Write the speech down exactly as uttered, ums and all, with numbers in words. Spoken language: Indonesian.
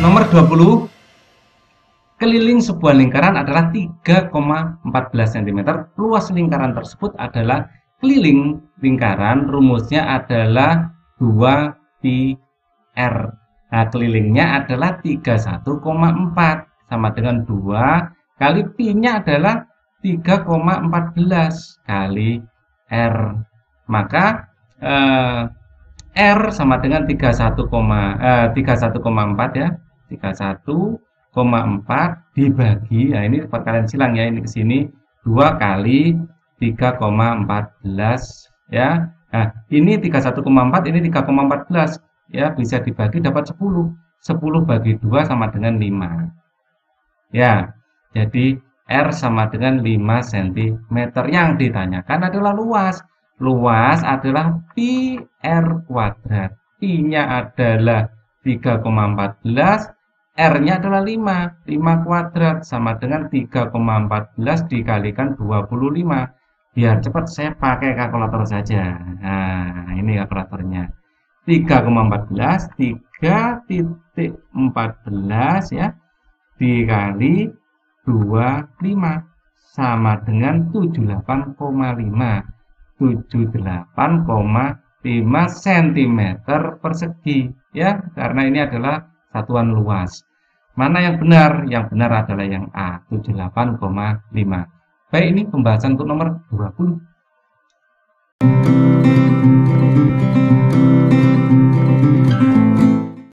Nomor dua puluh. Keliling sebuah lingkaran adalah tiga koma satu empat sentimeter. Luas lingkaran tersebut adalah keliling lingkaran. Rumusnya adalah dua pi r. Nah, kelilingnya adalah tiga puluh satu koma empat sama dengan dua kali pi-nya adalah tiga koma satu empat kali r. Maka eh, r sama dengan tiga puluh satu, eh, tiga puluh satu koma empat ya. tiga puluh satu koma empat dibagi, nah ini perkalian silang ya, ini ke sini dua kali tiga koma satu empat ya. Nah, ini tiga puluh satu koma empat, ini tiga koma satu empat ya, bisa dibagi dapat sepuluh. sepuluh bagi dua sama dengan lima. Ya, jadi R sama dengan lima sentimeter. Yang ditanyakan adalah luas. Luas adalah pi r kuadrat. Pi-nya adalah tiga koma satu empat, R-nya adalah lima. lima kuadrat sama dengan tiga koma satu empat dikalikan dua puluh lima. Biar cepat saya pakai kalkulator saja. Nah, ini kalkulatornya. tiga koma satu empat, tiga koma empat belas ya, dikali dua puluh lima sama dengan tujuh puluh delapan koma lima. tujuh puluh delapan koma lima sentimeter persegi ya, karena ini adalah satuan luas. Mana yang benar? Yang benar adalah yang A, tujuh puluh delapan koma lima. Baik, ini pembahasan untuk nomor dua puluh.